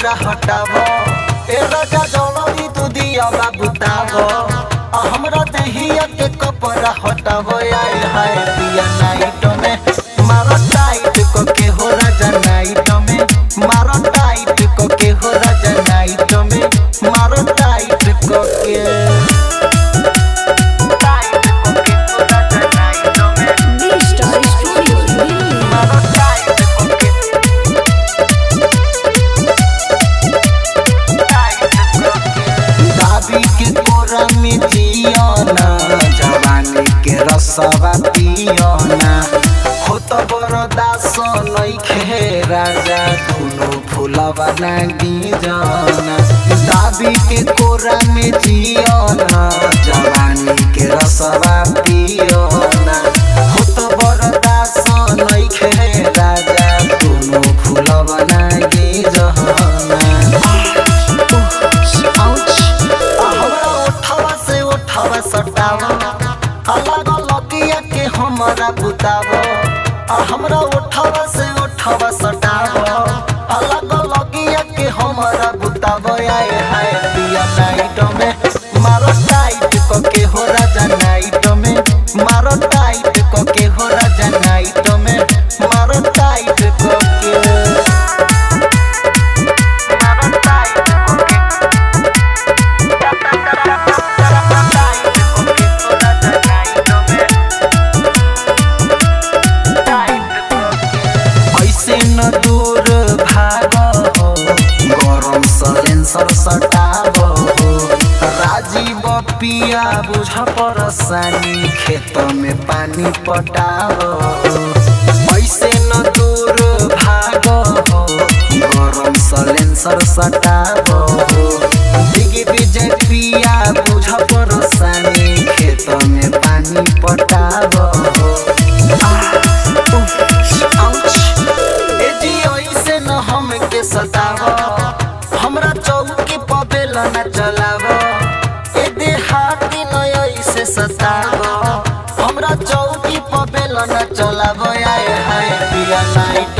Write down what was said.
कपड़ा हटावो ए राजा जौलरी तू दिया बाबूतावो हमरा देहिया के कपड़ा हटावो आए हाय पिया नाइट में मारो टाइट को के हो राजा नाइट में मारो टाइट को के हो राजा नाइट में मारो टाइट को के जवानी के रसवा पियोना हो तो बरदास नइखे राजा दुनो फूलवा लागी जाना दाबी के कोरा में जियोना जवानी के रसवा पियोना हो तो बरदास नइखे राजा दुनो फूलवा लागी जाना सटावा अलग लगिया के हमरा बुतावा हमरा उठावा से उठावा सटावा अलग लगिया के हमरा बुतावा आए हाय पिया नाइट में मारो टाइट को के हो राजा नाइट में मारो टाइट को के हो राजा नाइट में मारो टाइट को के दूर भागो गरम सलेंसर सटाबो राजीव पिया बुझ परसानी खेत में पानी पटाबो ऐसे न दूर भागो गरम सलेंसर सटाबो दिग्विजय पिया बुझ परसानी खेत में पानी पटाबो सतावो हमरा चौकी पबेला न चलावो ए देहाती नय से सतावो हमरा चौकी पबेला न चलावो आए हाय पिया नाइट